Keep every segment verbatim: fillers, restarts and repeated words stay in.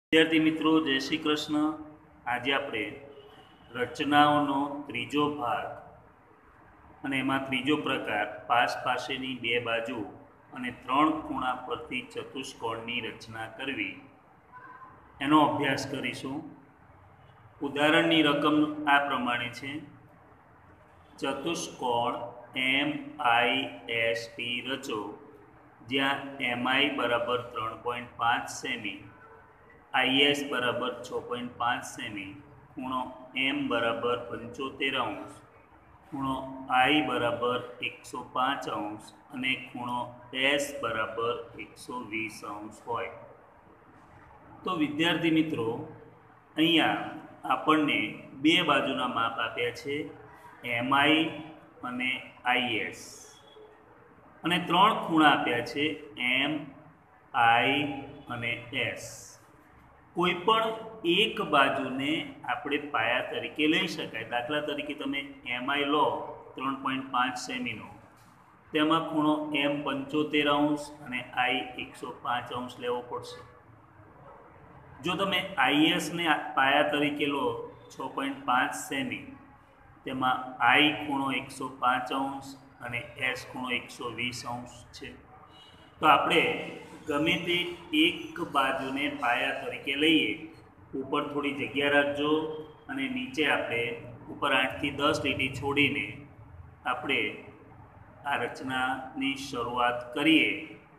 વિદ્યાર્થી મિત્રો, જય શ્રી કૃષ્ણ. આજે આપણે રચનાઓનો ત્રીજો ભાગ અને એમાં ત્રીજો પ્રકાર પાસ પાસેની બે બાજુ અને ત્રણ ખૂણા પરથી ચતુષ્કોણની રચના કરવી એનો અભ્યાસ કરીશું. ઉદાહરણની રકમ આ પ્રમાણે છે. ચતુષ્કોણ એમ આઈ એસ ટી રચો, જ્યાં એમઆઈ બરાબર ત્રણ પોઈન્ટ પાંચ સેમી, આઈએસ બરાબર છ પોઈન્ટ પાંચ સેમી, ખૂણો એમ બરાબર પંચોતેર અંશ, ખૂણો આઈ બરાબર એકસો પાંચ અંશ અને ખૂણો એસ બરાબર એકસો વીસ અંશ હોય. તો વિદ્યાર્થી મિત્રો, અહીંયા આપણને બે બાજુના માપ આપ્યા છે, એમઆઈ અને આઈએસ, અને ત્રણ ખૂણા આપ્યા છે, એમ આઈ અને એસ. કોઈ પણ એક બાજુને આપણે પાયા તરીકે લઈ શકાય. દાખલા તરીકે તમે એમઆઈ લો ત્રણ પોઈન્ટ પાંચ સેમીનો, તેમાં ખૂણો એમ પંચોતેર અંશ અને આઈ એકસો પાંચ અંશ લેવો પડશે. જો તમે આઈએસને પાયા તરીકે લો છ પોઈન્ટ પાંચ સેમી, તેમાં આઈ ખૂણો એકસો પાંચ અંશ અને એસ ખૂણો એકસો વીસ અંશ છે. તો આપણે ગમે તે એક બાજુને પાયા તરીકે લઈએ. ઉપર થોડી જગ્યા રાખજો અને નીચે આપણે ઉપર આઠથી દસ લીટી છોડીને આપણે આ રચનાની શરૂઆત કરીએ.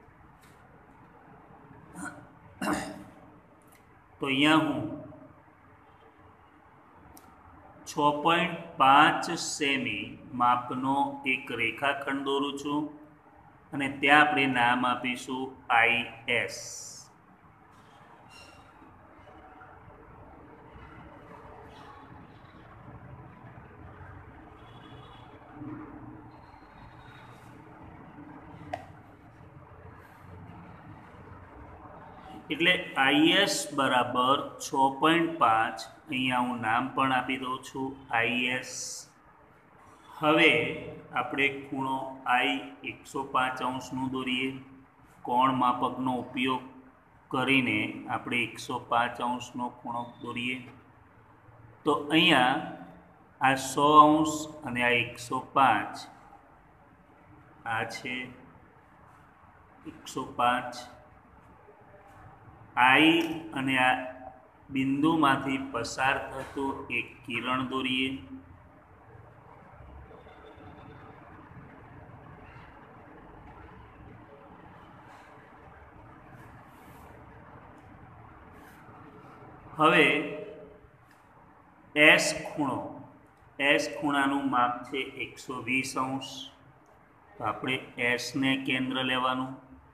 તો અહીંયા હું છ પોઈન્ટ પાંચ સેમી માપનો એક રેખાખંડ દોરું છું અને ત્યાં આપણે નામ આપીશું આઈ એસ. એટલે આઈએસ બરાબર છ પોઈન્ટ પાંચ, અહીંયા હું નામ પણ આપી દઉં છું આઈએસ. હવે આપણે ખૂણો આઈ એકસો પાંચ અંશનું દોરીએ. કોણ માપકનો ઉપયોગ કરીને આપણે એકસો પાંચ અંશનો ખૂણો દોરીએ. તો અહીંયા આ સો અંશ અને આ એકસો પાંચ, આ છે એકસો પાંચ. આઈ અને આ બિંદુમાંથી પસાર થતું એક કિરણ દોરીએ. હવે એસ ખૂણો, એસ ખૂણાનું માપ છે એકસો વીસ અંશ. તો આપણે એસને કેન્દ્ર લેવાનું.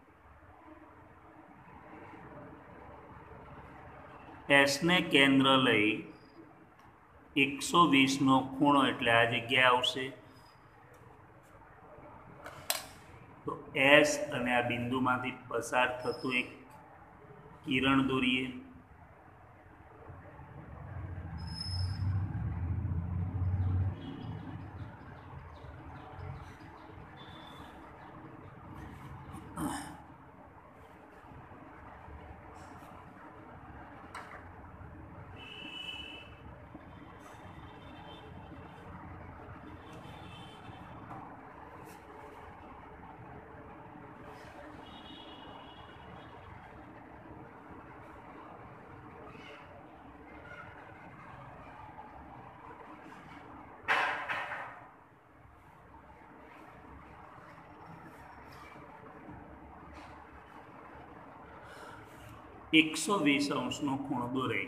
એસને કેન્દ્ર લઈ એકસો વીસનો ખૂણો એટલે આ જગ્યા આવશે. તો એસ અને આ બિંદુમાંથી પસાર થતું એક કિરણ દોરીએ. એકસો વીસ અંશનો ખૂણો દોરાય.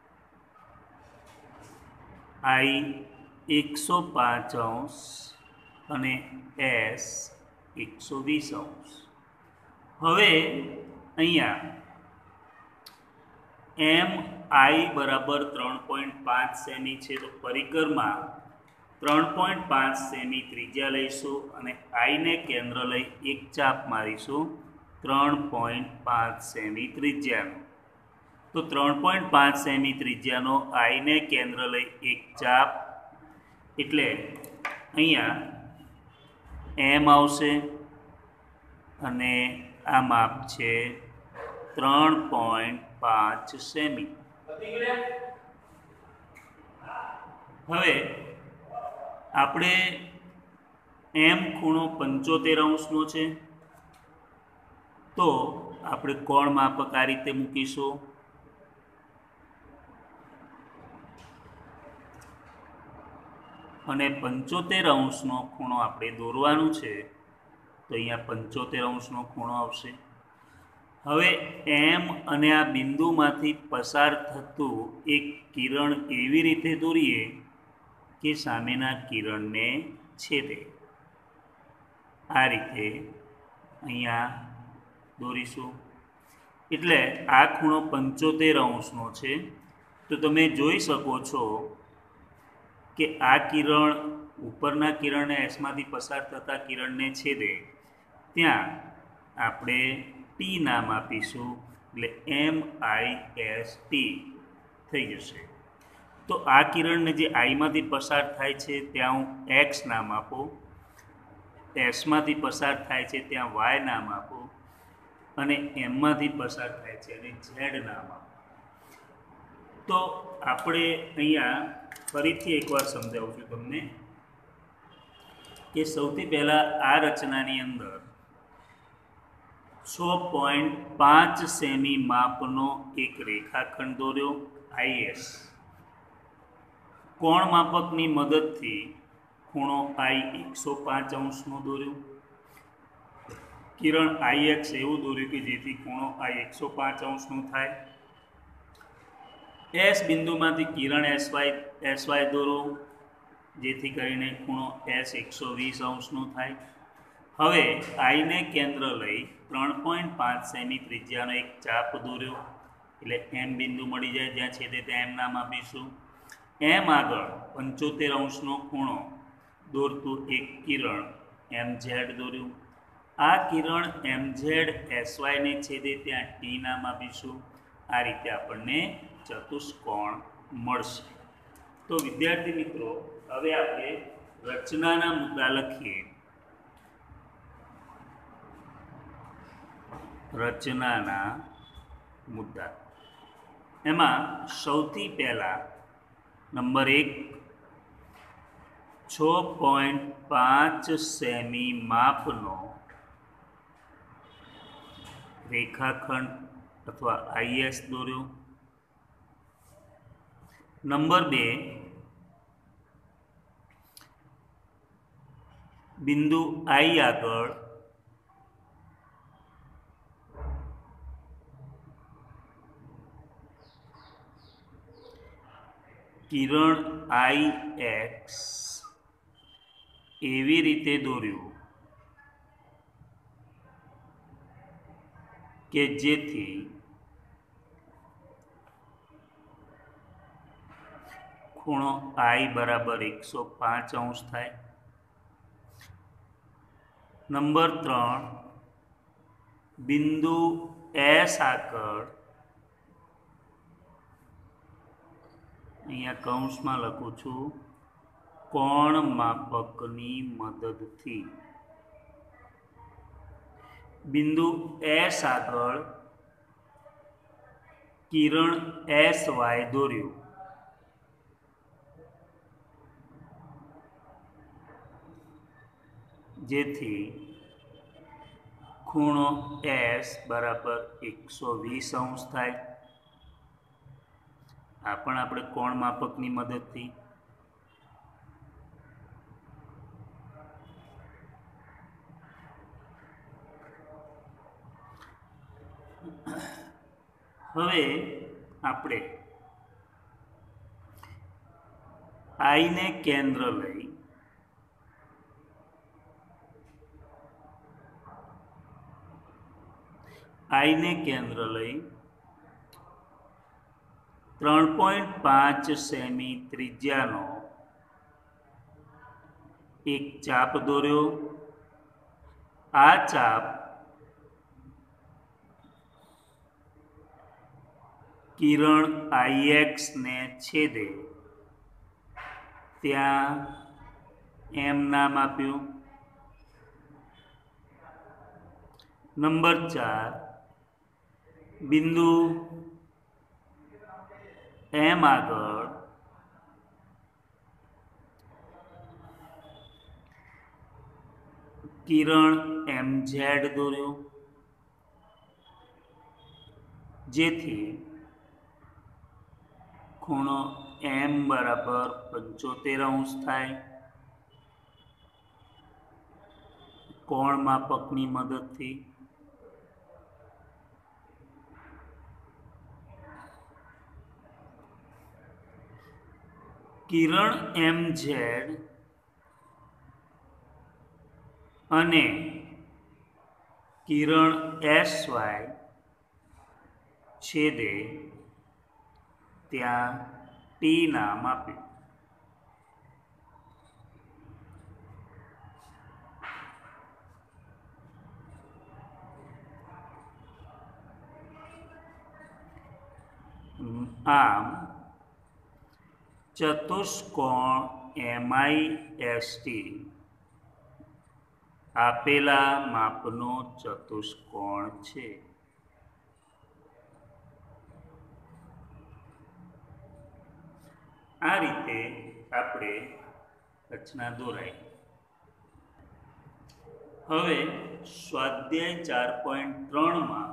આઈ એકસો પાંચ અંશ અને એસ એકસો વીસ અંશ. હવે અહીંયા એમ આઈ બરાબર ત્રણ પોઈન્ટ પાંચ સેમી છે. તો પરિકરમાં ત્રણ પોઈન્ટ પાંચ સેમી ત્રિજ્યા લઈશું અને આઈને કેન્દ્ર લઈ એક ચાપ મારીશું ત્રણ પોઈન્ટ પાંચ સેમી ત્રિજ્યાનો. તો ત્રણ પોઈન્ટ પાંચ સેમી ત્રિજ્યાનો આઈને કેન્દ્ર લઈ એક ચાપ, એટલે અહીંયા એમ આવશે અને આ માપ છે ત્રણ પોઈન્ટ પાંચ સેમી. હવે આપણે એમ ખૂણો પંચોતેર અંશનો છે, તો આપણે કોણ માપક આ રીતે મૂકીશું. અને પંચોતેર અંશનો ખૂણો આપણે દોરવાનું છે, તો અહીંયા પંચોતેર અંશનો ખૂણો આવશે. હવે એમ અને આ બિંદુમાંથી પસાર થતું એક કિરણ એવી રીતે દોરીએ કે સામેના કિરણને છેદે. આ રીતે અહીંયા દોરીશું. એટલે આ ખૂણો પંચોતેર અંશનો છે. તો તમે જોઈ શકો છો કે આ કિરણ ઉપરના કિરણને એસમાંથી પસાર થતા કિરણને છેદે ત્યાં આપણે ટી નામ આપીશું. એટલે એમ આઈ એસ ટી થઈ જશે. તો આ કિરણને જે આઈમાંથી પસાર થાય છે ત્યાં હું એક્સ નામ આપું, એસમાંથી પસાર થાય છે ત્યાં વાય નામ આપું, અને એમમાંથી પસાર થાય છે અને ઝેડ નામ આપું. તો આપણે અહીંયા ફરીથી એકવાર સમજાવું છું તમને કે સૌથી પહેલાં આ રચનાની અંદર છ પોઈન્ટ પાંચ સેમી માપનો એક રેખાખંડ દોર્યો આઈએસ. કોણ માપકની મદદથી ખૂણો આઈ એકસો પાંચ અંશનો દોર્યો. કિરણ આઈ એક્સ એવું દોર્યું કે જેથી ખૂણો આઈ એકસો પાંચ અંશનો થાય. એસ બિંદુમાંથી કિરણ એસ વાય એસ વાય દોરો જેથી કરીને ખૂણો એસ એકસો વીસ અંશનો થાય. હવે આઈને કેન્દ્ર લઈ ત્રણ પોઈન્ટ પાંચ સેમી ત્રિજ્યાનો એક ચાપ દોર્યો. એટલે એમ બિંદુ મળી જાય, જ્યાં છેદે ત્યાં એમ નામ આપીશું. એમ આગળ પંચોતેર અંશનો ખૂણો દોરતું એક કિરણ એમ ઝેડ દોર્યું. આ કિરણ એમ ઝેડ એસ વાયને છેદે ત્યાં ટી નામ આપીશું. આ રીતે આપણને ચતુષ્કોણ મળશે. તો વિદ્યાર્થી મિત્રો, હવે આપણે રચનાના મુદ્દા લખીએ. રચનાના મુદ્દા એમાં સૌથી પહેલા નંબર એક, છ પોઈન્ટ પાંચ સેમી માપનો રેખાખંડ અથવા આઈએસ દોર્યો. નંબર બે, બિંદુ આઈ આગળ કિરણ આઈ એક્સ એવી રીતે દોર્યું કે જેથી ખૂણો આઈ બરાબર એકસો પાંચ અંશ થાય. નંબર ત્રણ, બિંદુ એસ આગળ અહીંયા કૌંસમાં લખું છું કોણ માપકની મદદથી બિંદુ એસ આગળ કિરણ એસ વાય દોર્યું. જેથી ખૂણો એસ બરાબર એકસો વીસ અંશ થાય. આ પણ આપણે કોણ માપકની મદદથી. હવે આપણે આઈને કેન્દ્ર લઈ આઈને કેન્દ્ર લઈ ત્રણ પોઈન્ટ પાંચ સેમી ત્રિજ્યાનો એક ચાપ દોર્યો. આ ચાપ કિરણ આઈએક્સ ને છેદે ત્યાં એમ નામ આપ્યું. નંબર ચાર, બિંદુ એમ આગળ કિરણ એમ ઝેડ દોર્યો, જેથી ખૂણો એમ બરાબર પંચોતેર અંશ થાય કોણ માપકની મદદથી. કિરણ એમ ઝેડ અને કિરણ એસ વાય છેદે ત્યાં ટી નામ આપ્યું. આમ ચતુષ્કોણ એમઆઈ એસટી આપેલા માપનો ચતુષ્કોણ છે. આ રીતે આપણે રચના દોરાઈ. હવે સ્વાધ્યાય ચાર પોઈન્ટ ત્રણમાં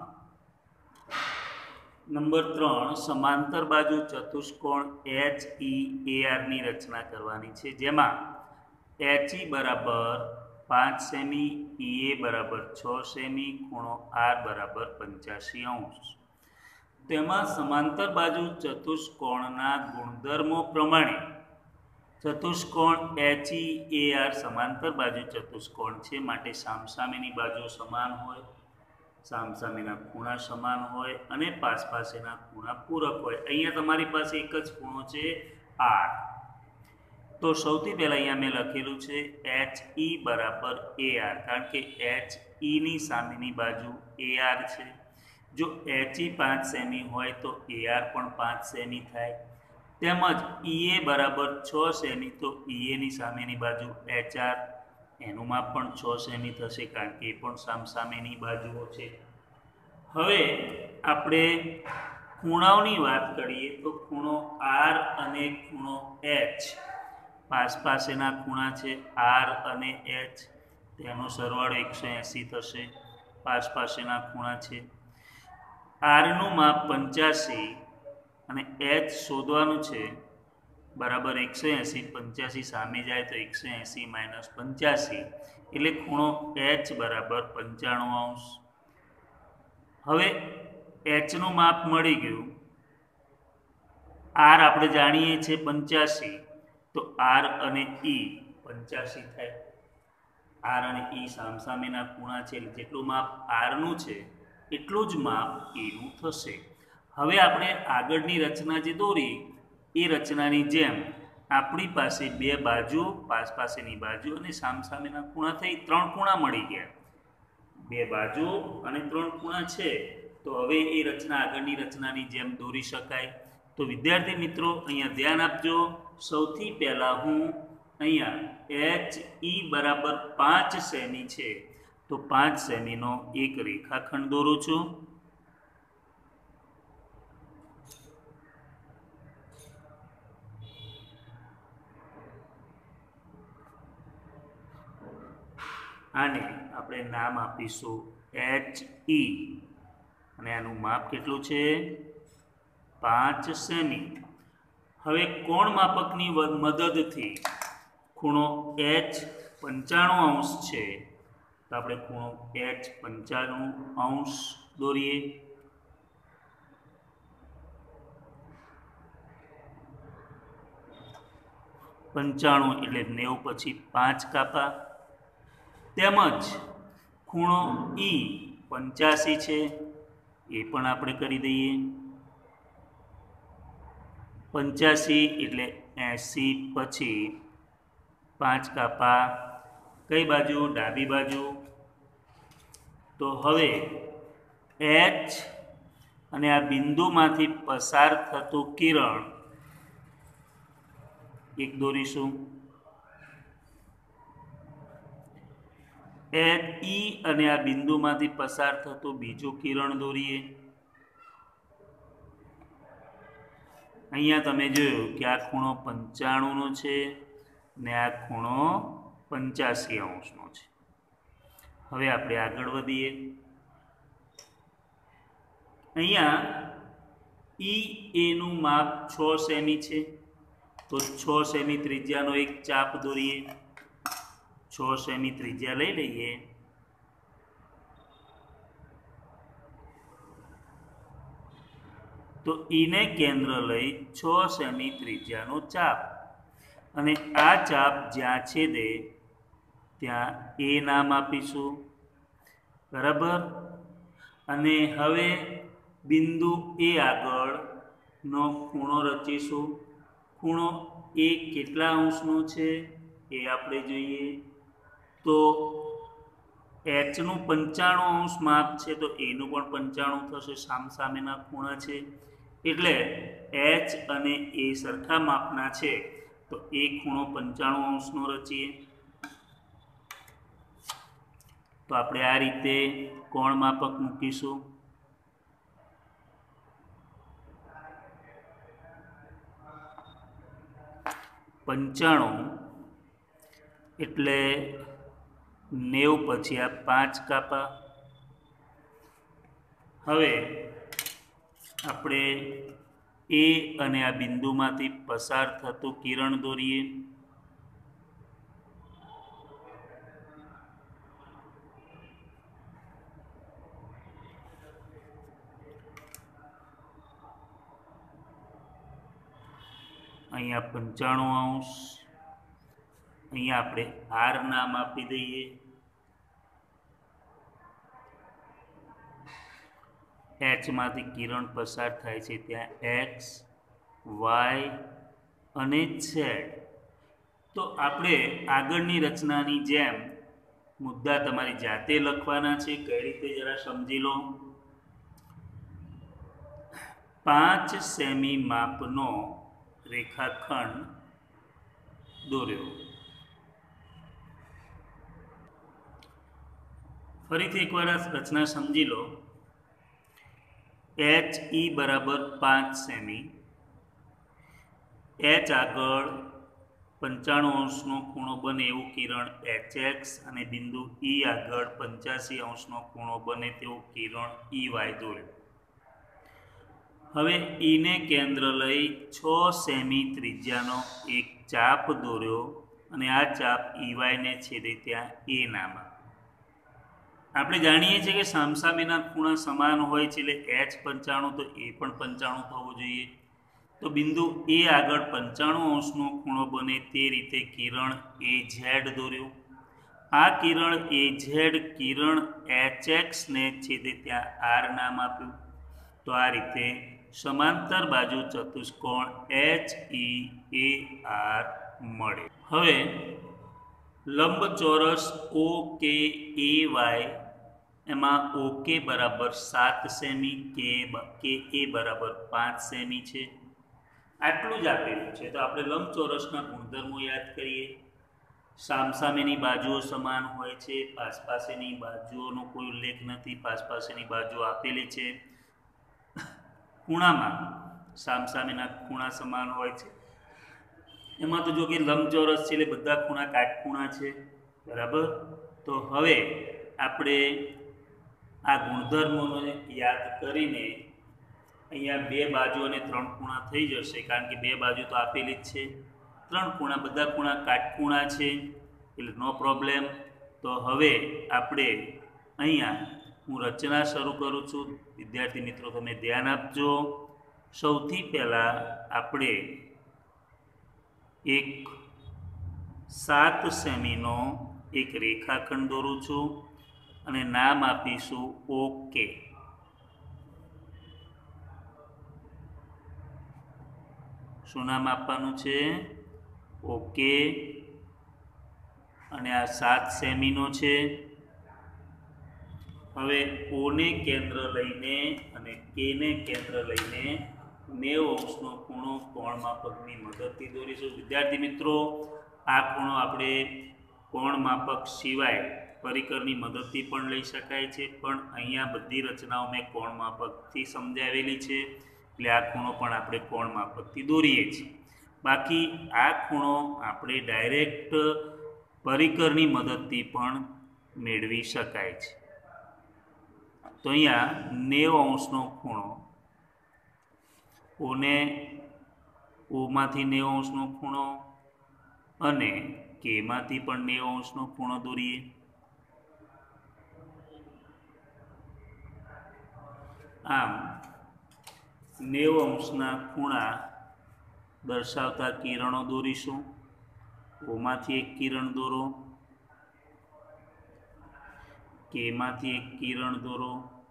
નંબર ત્રણ સમાંતર બાજુ ચતુષ્કોણ એચ ઈ એ આરની રચના કરવાની છે, જેમાં એચ ઈ બરાબર પાંચ સેમી, ઈ એ બરાબર છ સેમી, ખૂણો આર બરાબર પંચ્યાસી અંશ. તેમાં સમાંતર બાજુ ચતુષ્કોણના ગુણધર્મો પ્રમાણે ચતુષ્કોણ એચ ઈ એ આર સમાંતર બાજુ ચતુષ્કોણ છે, માટે સામસામેની બાજુ સમાન હોય, સામસામેના ખૂણા સમાન હોય અને પાસ પાસેના ખૂણા પૂરક હોય. અહીંયા તમારી પાસે એક જ ખૂણો છે આર. તો સૌથી પહેલાં અહીંયા મેં લખેલું છે એચ ઈ બરાબર એ આર, કારણ કે એચ ઈની સામેની બાજુ એ આર છે. જો એચ ઈ પાંચ સેમી હોય તો એ આર પણ પાંચ સેમી થાય. તેમજ ઈ એ બરાબર છ સેમી, તો ઈ એની સામેની બાજુ એચ આર, એનું માપ પણ છ સેમી થશે, કારણ કે એ પણ સામસામેની બાજુઓ છે. હવે આપણે ખૂણાઓની વાત કરીએ તો ખૂણો આર અને ખૂણો એચ પાસ પાસેના ખૂણા છે આર અને એચ, તેનો સરવાળો એકસો એંસી થશે. પાસ પાસેના ખૂણા છે. આરનું માપ પંચ્યાસી અને એચ શોધવાનું છે, બરાબર એકસો એંસી. પંચ્યાસી સામે જાય તો એકસો એંસી માઇનસ પંચ્યાસી, એટલે ખૂણો એચ બરાબર પંચાણું અંશ. હવે એચનું માપ મળી ગયું. આર આપણે જાણીએ છીએ પંચ્યાસી, તો આર અને ઈ પંચ્યાસી થાય. આર અને ઈ સામસામેના ખૂણા છે, એટલે જેટલું માપ આરનું છે એટલું જ માપ ઈનું થશે. હવે આપણે આગળની રચના જે દોરી એ રચનાની જેમ આપણી પાસે બે બાજુ, પાસ પાસેની બાજુ અને સામસામેના ખૂણા થઈ ત્રણ ખૂણા મળી ગયા. બે બાજુ અને ત્રણ ખૂણા છે, તો હવે એ રચના આગળની રચનાની જેમ દોરી શકાય. તો વિદ્યાર્થી મિત્રો અહીંયા ધ્યાન આપજો. સૌથી પહેલાં હું અહીંયા એચ ઈ બરાબર પાંચ સેમી છે, તો પાંચ સેમીનો એક રેખાખંડ દોરું છું. આને આપણે નામ આપીશું એચ ઈ અને આનું માપ કેટલું છે? પાંચ સેમી. હવે કોણ માપકની મદદથી ખૂણો એચ પંચાણું અંશ છે, તો આપણે ખૂણો એચ પંચાણું અંશ દોરીએ. પંચાણું એટલે નેવું પછી પાંચ કાપા. તેમજ ખૂણો ઈ પંચ્યાસી છે, એ પણ આપણે કરી દઈએ. પંચ્યાસી એટલે એંસી પછી પાંચ કાપા. કઈ બાજુ? ડાબી બાજુ. તો હવે એચ અને આ બિંદુમાંથી પસાર થતું કિરણ એક દોરીશું. એચ ઈ અને આ બિંદુમાંથી પસાર થતું બીજું કિરણ દોરીએ. અહીંયા તમે જોયું કે આ ખૂણો પંચાણુંનો છે ને આ ખૂણો પંચ્યાસી અંશનો છે. હવે આપણે આગળ વધીએ. અહીંયા ઈ એનું માપ છ સેમી છે, તો છ સેમી ત્રિજ્યાનો એક ચાપ દોરીએ. છ સેમી ત્રિજ્યા લઈ લઈએ. તો ઈને કેન્દ્ર લઈ છ સેમી ત્રિજ્યાનો ચાપ, અને આ ચાપ જ્યાં છેદે ત્યાં એ નામ આપીશું. બરાબર. અને હવે બિંદુ એ આગળનો ખૂણો રચીશું. ખૂણો એ કેટલા અંશનો છે એ આપણે જોઈએ. તો એચનું પંચાણું અંશ માપ છે, તો એનું પણ પંચાણું થશે. સામસામેના ખૂણા છે એટલે એચ અને એ સરખા માપના છે, તો એ ખૂણો પંચાણું અંશનો રચીએ. તો આપણે આ રીતે કોણ માપક મૂકીશું. પંચાણું એટલે નેવું પછી આ પાંચ કાપા. હવે આપણે એ અને આ બિંદુમાંથી પસાર થતું કિરણ દોરીએ. અહીંયા પંચાણું અંશ, અહીંયા આપણે આર નામ આપી દઈએ. એચ માંથી કિરણ પસાર થાય છે ત્યાં એક્સ, વાય અને ઝેડ. તો આપણે આગળની રચનાની જેમ મુદ્દા તમારી જાતે લખવાના છે. કઈ રીતે જરા સમજી લો. પાંચ સેમી માપનો રેખાખંડ દોર્યો. ફરીથી એકવાર આ રચના સમજી લો. એચ ઈ બરાબર પાંચ સેમી, એચ આગળ પંચાણું અંશનો ખૂણો બને એવું કિરણ એચ એક્સ અને બિંદુ ઈ આગળ પંચ્યાસી અંશનો ખૂણો બને તેવું કિરણ ઈ વાય દોર્યું. હવે ઈને કેન્દ્ર લઈ છ સેમી ત્રિજ્યાનો એક ચાપ દોર્યો, અને આ ચાપ ઈવાયને છેદે ત્યાં એ નામ. આપણે જાણીએ છીએ કે સામસામેના ખૂણા સમાન હોય છે, એટલે એચ પંચાણું તો એ પણ પંચાણું થવું જોઈએ. તો બિંદુ એ આગળ પંચાણું અંશનો ખૂણો બને તે રીતે કિરણ એ ઝેડ દોર્યું. આ કિરણ એ ઝેડ કિરણ એચ એક્સને છેદે ત્યાં આર નામ આપ્યું. તો આ રીતે સમાંતર બાજુ ચતુષ્કોણ એચ ઈ એ આર મળે. હવે લંબચોરસ ઓ કે એ વાય, એમાં ઓકે બરાબર સાત સેમી, કે કે એ બરાબર પાંચ સેમી છે. આટલું જ આપેલું છે. તો આપણે લંબચોરસના ગુણધર્મો યાદ કરીએ. સામસામેની બાજુઓ સમાન હોય છે, પાસપાસેની બાજુઓનો કોઈ ઉલ્લેખ નથી. પાસપાસેની બાજુઓ આપેલી છે. ખૂણામાં સામસામેના ખૂણા સમાન હોય છે. એમાં તો જો કે લંબચોરસ છે એટલે બધા ખૂણા કાટખૂણા છે. બરાબર. તો હવે આપણે આ ગુણધર્મોને યાદ કરીને અહીંયા બે બાજુ અને ત્રણ ખૂણા થઈ જશે, કારણ કે બે બાજુ તો આપેલી જ છે. ત્રણ ખૂણા, બધા ખૂણા કાટખૂણા છે એટલે નો પ્રોબ્લેમ. તો હવે આપણે અહીંયા હું રચના શરૂ કરું છું. વિદ્યાર્થી મિત્રો તમે ધ્યાન આપજો. સૌથી પહેલાં આપણે એક સાત સેમીનો એક રેખાખંડ દોરું છું અને નામ આપીશું ઓકે. શું નામ આપવાનું છે? ઓકે. અને આ સાત સેમીનો છે. હવે ઓને કેન્દ્ર લઈને અને કેને કેન્દ્ર લઈને નેવું અંશનો ખૂણો કોણ માપકની મદદથી દોરીશું. વિદ્યાર્થી મિત્રો, આ ખૂણો આપણે કોણ માપક સિવાય પરિકરની મદદથી પણ લઈ શકાય છે, પણ અહીંયા બધી રચનાઓ મેં કોણ માપકથી સમજાવેલી છે. એટલે આ ખૂણો પણ આપણે કોણ માપકથી દોરીએ છીએ. બાકી આ ખૂણો આપણે ડાયરેક્ટ પરિકરની મદદથી પણ મેળવી શકાય છે. તો અહીંયા નેવું અંશનો ખૂણો, ઓને ઓમાંથી નેવું અંશનો ખૂણો અને કેમાંથી પણ નેવું અંશનો ખૂણો દોરીએ. આમ નેવું અંશના ખૂણા દર્શાવતા કિરણો દોરીશું. ઓમાંથી એક કિરણ દોરો, કેમાંથી એક કિરણ દોરો,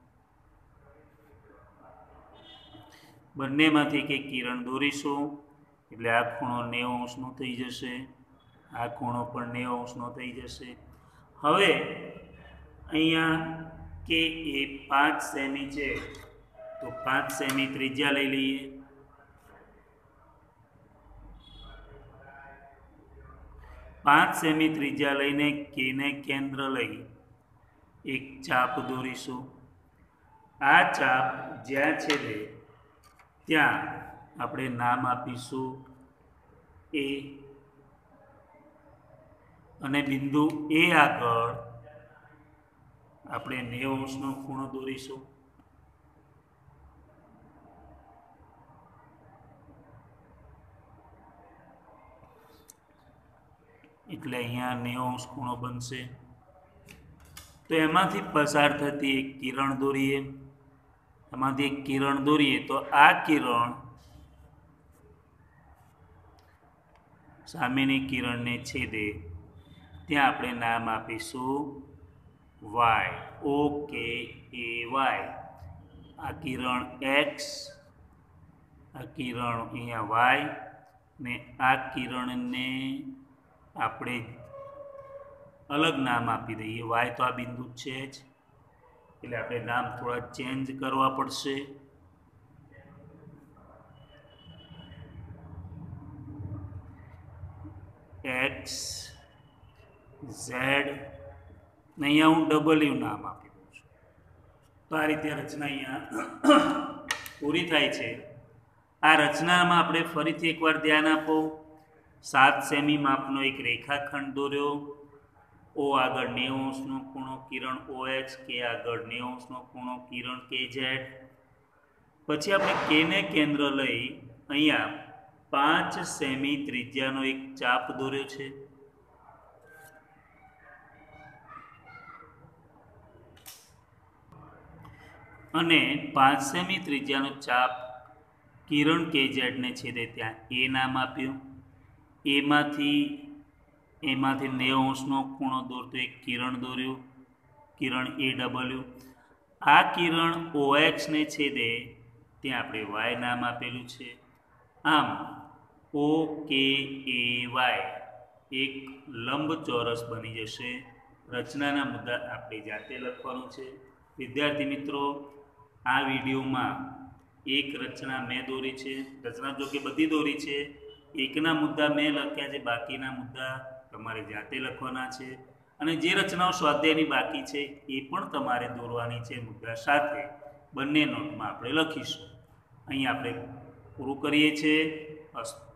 બંનેમાંથી એક એક કિરણ દોરીશું એટલે આ ખૂણો નેવું અંશનો થઈ જશે. આ ખૂણો પણ નેવું અંશનો થઈ જશે. હવે અહીંયા કે એ પાંચ સેમી છે તો પાંચ સેમી ત્રિજ્યા લઈ લઈએ. પાંચ સેમી ત્રિજ્યા લઈને કેને કેન્દ્ર લઈ એક ચાપ દોરીશું. આ ચાપ જ્યાં છેદે ત્યાં આપણે નામ આપીશું એ, અને બિંદુ એ આગળ આપણે નેવું અંશનો ખૂણો દોરીશું. એટલે અહીંયા નેવું અંશ ખૂણો બનશે. તો એમાંથી પસાર થતી એક કિરણ દોરીએ. એમાંથી એક કિરણ દોરીએ તો આ કિરણ સામેની કિરણને છેદે ત્યાં આપણે નામ આપીશું વાય. ઓ કે એ વાય. આ કિરણ એક્સ, આ કિરણ અહીંયા વાય, ને આ કિરણને આપણે અલગ નામ આપી દઈએ. વાય તો આ બિંદુ છે જ, એટલે આપણે નામ થોડા ચેન્જ કરવા પડશે. એક્સ, ઝેડ, ને અહીંયા હું ડબલ્યુ નામ આપી દઉં છું. તો આ રીતે રચના અહીંયા પૂરી થાય છે. આ રચનામાં આપણે ફરીથી એકવાર ધ્યાન આપો. સાત સેમી માપનો એક રેખાખંડ દોર્યો. ઓ આગળ નેવું અંશનો ખૂણો કિરણ ઓ એચ, કે આગળ નેવું અંશનો ખૂણો કિરણ કે ઝેડ. પછી આપણે કેને કેન્દ્ર લઈ અહીંયા પાંચ સેમી ત્રિજ્યાનો એક ચાપ દોર્યો છે. અને પાંચ સેમી ત્રિજ્યાનો ચાપ કિરણ કે ઝેડને છેદે ત્યાં એ નામ આપ્યું. એમાંથી એમાંથી નેવું અંશનો ખૂણો દોરતો એક કિરણ દોર્યું, કિરણ એ ડબલ્યુ. આ કિરણ ઓ એક્સને છેદે ત્યાં આપણે વાય નામ આપેલું છે. આમ ઓ કે એ વાય એક લંબચોરસ બની જશે. રચનાના મુદ્દા આપણે જાતે લખવાનું છે. વિદ્યાર્થી મિત્રો, આ વિડીયોમાં એક રચના મેં દોરી છે. રચના જો કે બધી દોરી છે. એકના મુદ્દા મેં લખ્યા છે, બાકીના મુદ્દા તમારે જાતે લખવાના છે. અને જે રચનાઓ સ્વાધ્યાયની બાકી છે એ પણ તમારે દોરવાની છે મુદ્દા સાથે. બંને નોટમાં આપણે લખીશું. અહીં આપણે પૂરું કરીએ છીએ. અસ્તુ.